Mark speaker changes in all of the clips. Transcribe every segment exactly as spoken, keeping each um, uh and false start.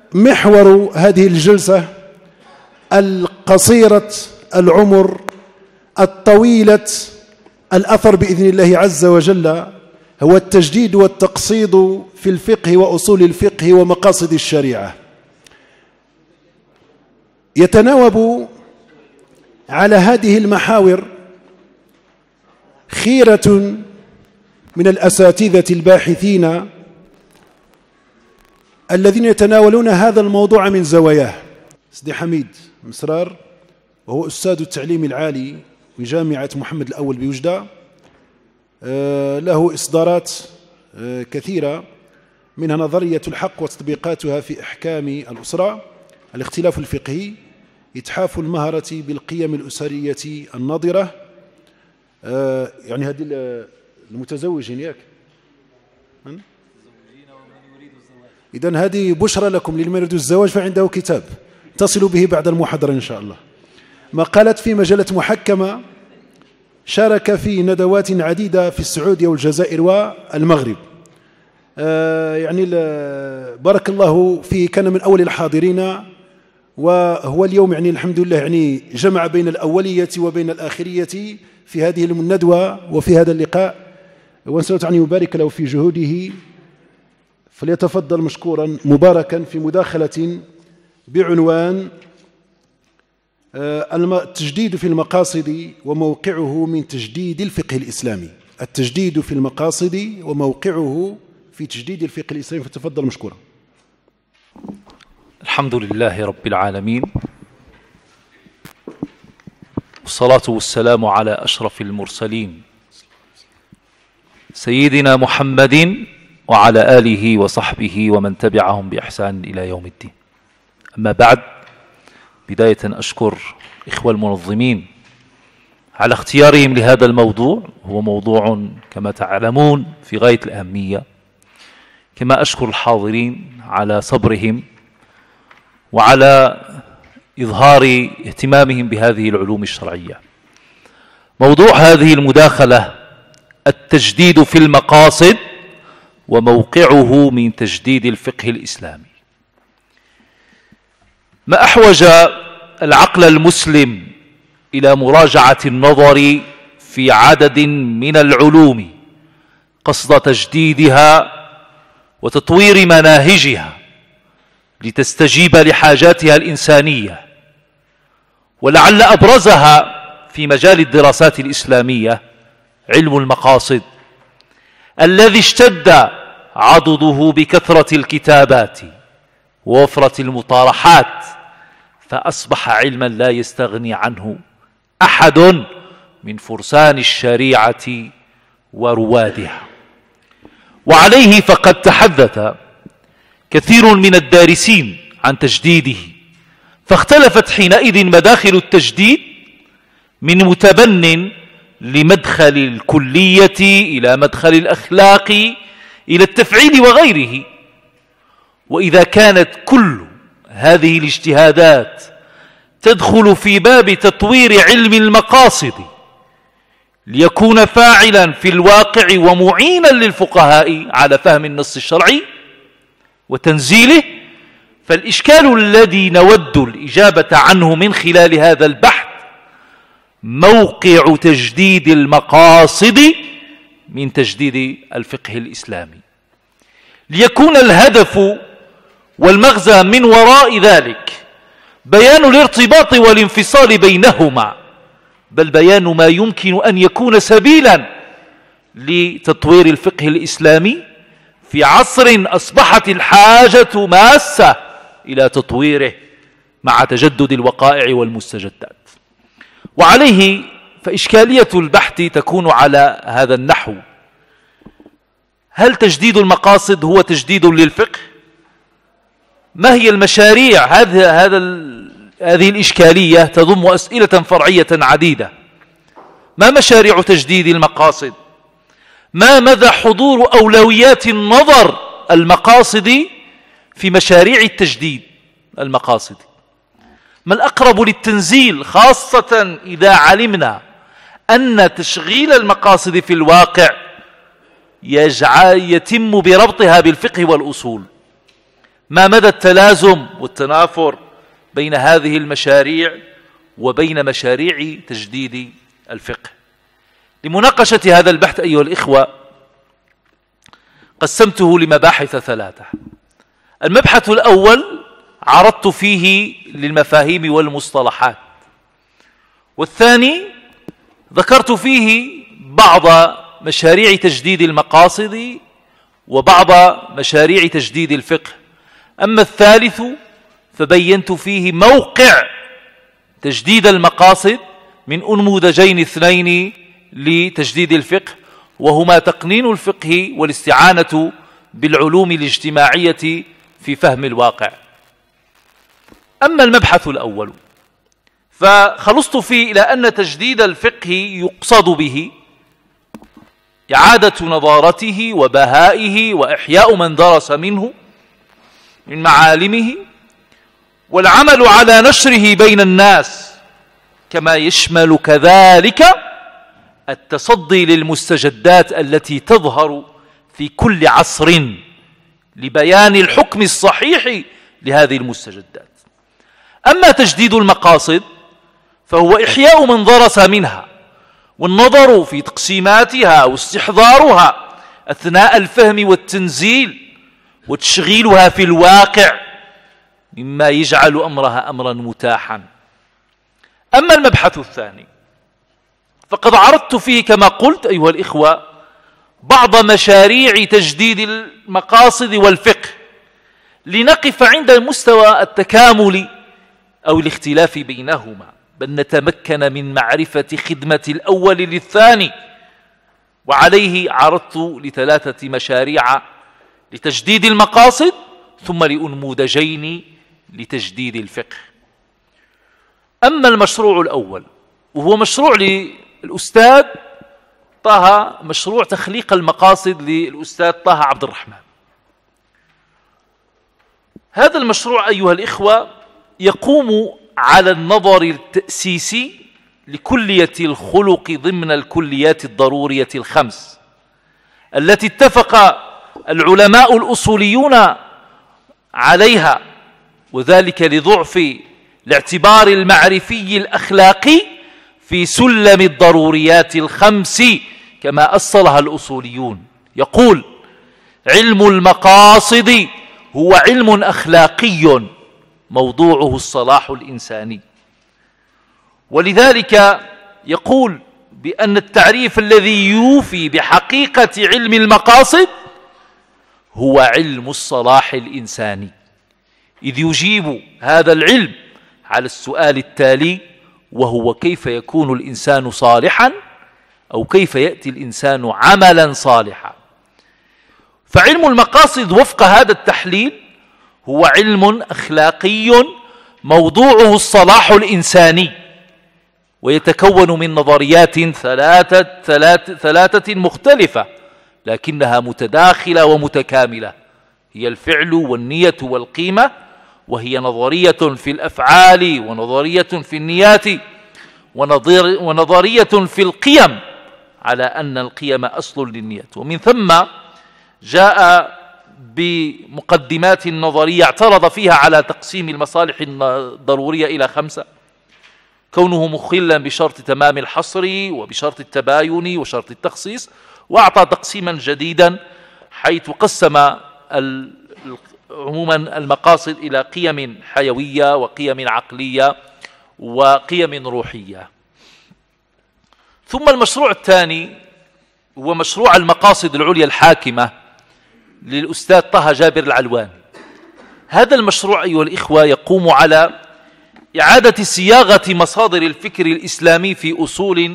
Speaker 1: محور هذه الجلسة القصيرة العمر الطويلة الأثر بإذن الله عز وجل هو التجديد والتقصيد في الفقه وأصول الفقه ومقاصد الشريعة. يتناوب على هذه المحاور خيرة من الأساتذة الباحثين الذين يتناولون هذا الموضوع من زواياه. سيدي حميد مسرار وهو أستاذ التعليم العالي في جامعة محمد الأول بوجدة، له إصدارات كثيرة منها نظرية الحق وتطبيقاتها في أحكام الأسرة، الاختلاف الفقهي، إتحاف المهرة بالقيم الأسرية الناضرة، يعني هذه المتزوجين ياك إذن هذه بشرى لكم لمن يريد الزواج فعنده كتاب تصل به بعد المحاضرة إن شاء الله. مقالات في مجلة محكمة، شارك في ندوات عديدة في السعودية والجزائر والمغرب. آه يعني بارك الله فيه، كان من أول الحاضرين، وهو اليوم يعني الحمد لله يعني جمع بين الأولية وبين الآخرية في هذه الندوة وفي هذا اللقاء، ونسأل أن يبارك له في جهوده. فليتفضل مشكورا مباركا في مداخلة بعنوان التجديد في المقاصد وموقعه من تجديد الفقه الإسلامي. التجديد في المقاصد وموقعه في تجديد الفقه الإسلامي، فتفضل مشكورا.
Speaker 2: الحمد لله رب العالمين، والصلاة والسلام على أشرف المرسلين سيدنا محمد وعلى آله وصحبه ومن تبعهم بإحسان إلى يوم الدين. أما بعد، بداية أشكر إخوة المنظمين على اختيارهم لهذا الموضوع، هو موضوع كما تعلمون في غاية الأهمية، كما أشكر الحاضرين على صبرهم وعلى إظهار اهتمامهم بهذه العلوم الشرعية. موضوع هذه المداخلة التجديد في المقاصد وموقعه من تجديد الفقه الإسلامي. ما أحوج العقل المسلم إلى مراجعة النظر في عدد من العلوم قصد تجديدها وتطوير مناهجها لتستجيب لحاجاتها الإنسانية، ولعل أبرزها في مجال الدراسات الإسلامية علم المقاصد الذي اشتد عضده بكثرة الكتابات ووفرة المطارحات، فأصبح علما لا يستغني عنه أحد من فرسان الشريعة وروادها. وعليه فقد تحدث كثير من الدارسين عن تجديده، فاختلفت حينئذ مداخل التجديد من متبن لمدخل الكلية إلى مدخل الأخلاق إلى التفعيل وغيره. وإذا كانت كل هذه الاجتهادات تدخل في باب تطوير علم المقاصد ليكون فاعلا في الواقع ومعينا للفقهاء على فهم النص الشرعي وتنزيله، فالإشكال الذي نود الإجابة عنه من خلال هذا البحث موقع تجديد المقاصد من تجديد الفقه الإسلامي، ليكون الهدف والمغزى من وراء ذلك بيان الارتباط والانفصال بينهما، بل بيان ما يمكن أن يكون سبيلا لتطوير الفقه الإسلامي في عصر أصبحت الحاجة ماسة إلى تطويره مع تجدد الوقائع والمستجدات. وعليه فإشكالية البحث تكون على هذا النحو: هل تجديد المقاصد هو تجديد للفقه؟ ما هي المشاريع؟ هذا هذا هذه الإشكالية تضم أسئلة فرعية عديدة. ما مشاريع تجديد المقاصد؟ ما مدى حضور أولويات النظر المقاصد في مشاريع التجديد المقاصد؟ ما الأقرب للتنزيل، خاصة إذا علمنا أن تشغيل المقاصد في الواقع يجعل يتم بربطها بالفقه والأصول؟ ما مدى التلازم والتنافر بين هذه المشاريع وبين مشاريع تجديد الفقه؟ لمناقشة هذا البحث أيها الإخوة قسمته لمباحث ثلاثة. المبحث الأول عرضت فيه للمفاهيم والمصطلحات، والثاني ذكرت فيه بعض مشاريع تجديد المقاصد وبعض مشاريع تجديد الفقه. أما الثالث فبينت فيه موقع تجديد المقاصد من أنموذجين اثنين لتجديد الفقه، وهما تقنين الفقه والاستعانة بالعلوم الاجتماعية في فهم الواقع. أما المبحث الأول فخلصت فيه إلى أن تجديد الفقه يقصد به إعادة نضارته وبهائه وإحياء من درس منه من معالمه، والعمل على نشره بين الناس، كما يشمل كذلك التصدي للمستجدات التي تظهر في كل عصر لبيان الحكم الصحيح لهذه المستجدات. أما تجديد المقاصد فهو إحياء من درس منها والنظر في تقسيماتها واستحضارها أثناء الفهم والتنزيل وتشغيلها في الواقع مما يجعل أمرها أمرا متاحا. أما المبحث الثاني فقد عرضت فيه كما قلت أيها الإخوة بعض مشاريع تجديد المقاصد والفقه لنقف عند مستوى التكامل أو الاختلاف بينهما، بل نتمكن من معرفة خدمة الأول للثاني. وعليه عرضت لثلاثة مشاريع لتجديد المقاصد ثم لأنموذجين لتجديد الفقه. أما المشروع الأول وهو مشروع للأستاذ طه، مشروع تخليق المقاصد للأستاذ طه عبد الرحمن. هذا المشروع أيها الإخوة يقوم على النظر التأسيسي لكلية الخلق ضمن الكليات الضرورية الخمس التي اتفق العلماء الأصوليون عليها، وذلك لضعف الاعتبار المعرفي الأخلاقي في سلم الضروريات الخمس كما أصلها الأصوليون. يقول: علم المقاصد هو علم أخلاقي موضوعه الصلاح الإنساني. ولذلك يقول بأن التعريف الذي يوفي بحقيقة علم المقاصد هو علم الصلاح الإنساني، إذ يجيب هذا العلم على السؤال التالي، وهو كيف يكون الإنسان صالحا أو كيف يأتي الإنسان عملا صالحا. فعلم المقاصد وفق هذا التحليل هو علم أخلاقي موضوعه الصلاح الإنساني، ويتكون من نظريات ثلاثة, ثلاثة, ثلاثة مختلفة لكنها متداخلة ومتكاملة، هي الفعل والنية والقيمة، وهي نظرية في الأفعال ونظرية في النيات ونظرية في القيم على أن القيم أصل للنيات. ومن ثم جاء بمقدمات نظرية اعترض فيها على تقسيم المصالح الضرورية إلى خمسة، كونه مخلا بشرط تمام الحصر وبشرط التباين وشرط التخصيص، وأعطى تقسيما جديدا حيث قسم عموما المقاصد إلى قيم حيوية وقيم عقلية وقيم روحية. ثم المشروع الثاني هو مشروع المقاصد العليا الحاكمة للأستاذ طه جابر العلواني. هذا المشروع أيها الإخوة يقوم على إعادة صياغة مصادر الفكر الإسلامي في أصول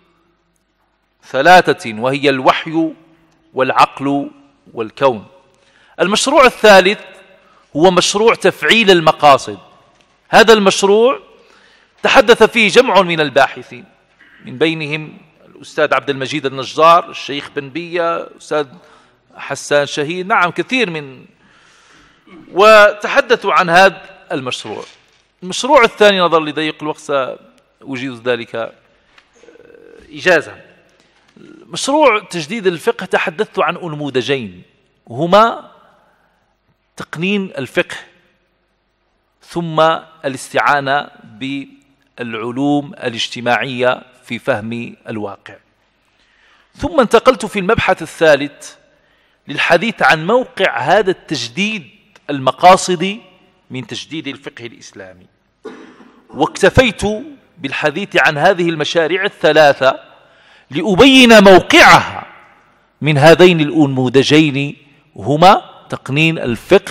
Speaker 2: ثلاثة، وهي الوحي والعقل والكون. المشروع الثالث هو مشروع تفعيل المقاصد. هذا المشروع تحدث فيه جمع من الباحثين، من بينهم الأستاذ عبد المجيد النجار، الشيخ بن بية، أستاذ حسان شهيد، نعم كثير من، وتحدثوا عن هذا المشروع. المشروع الثاني نظرا لضيق الوقت سأجيز ذلك إجازة. مشروع تجديد الفقه تحدثت عن أنموذجين، هما تقنين الفقه ثم الاستعانة بالعلوم الاجتماعية في فهم الواقع. ثم انتقلت في المبحث الثالث للحديث عن موقع هذا التجديد المقاصدي من تجديد الفقه الإسلامي، واكتفيت بالحديث عن هذه المشاريع الثلاثة لأبين موقعها من هذين الأنموذجين، هما تقنين الفقه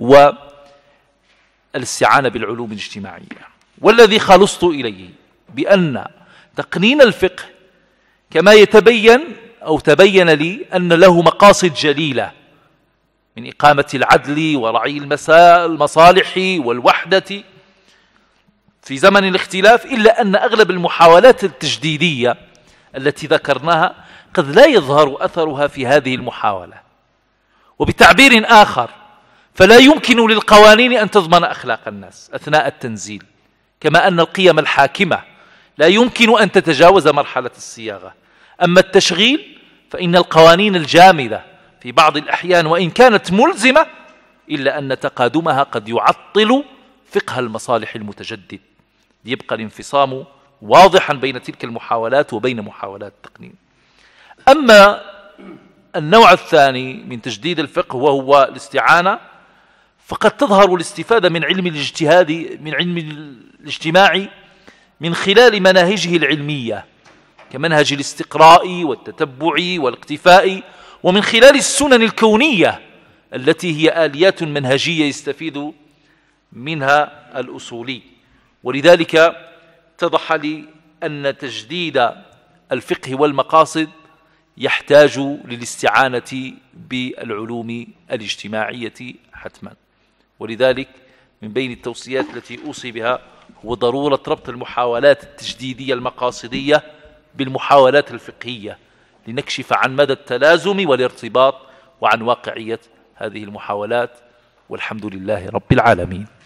Speaker 2: والاستعانة بالعلوم الاجتماعية. والذي خلصت إليه بأن تقنين الفقه كما يتبين أو تبين لي أن له مقاصد جليلة من إقامة العدل ورعي المصالح والوحدة في زمن الاختلاف، إلا أن أغلب المحاولات التجديدية التي ذكرناها قد لا يظهر أثرها في هذه المحاولة. وبتعبير آخر، فلا يمكن للقوانين أن تضمن أخلاق الناس أثناء التنزيل، كما أن القيم الحاكمة لا يمكن أن تتجاوز مرحلة الصياغة. أما التشغيل فإن القوانين الجامدة في بعض الأحيان وإن كانت ملزمة إلا أن تقادمها قد يعطل فقه المصالح المتجدد، ليبقى الانفصام واضحا بين تلك المحاولات وبين محاولات التقنين. أما النوع الثاني من تجديد الفقه وهو الاستعانة، فقد تظهر الاستفادة من علم الاجتهاد من علم الاجتماع من خلال مناهجه العلمية كمنهج الاستقراء والتتبع والاقتفاء، ومن خلال السنن الكونية التي هي آليات منهجية يستفيد منها الأصولي. ولذلك اتضح لي أن تجديد الفقه والمقاصد يحتاج للاستعانة بالعلوم الاجتماعية حتما. ولذلك من بين التوصيات التي أوصي بها هو ضرورة ربط المحاولات التجديدية المقاصدية بالمحاولات الفقهية لنكشف عن مدى التلازم والارتباط وعن واقعية هذه المحاولات، والحمد لله رب العالمين.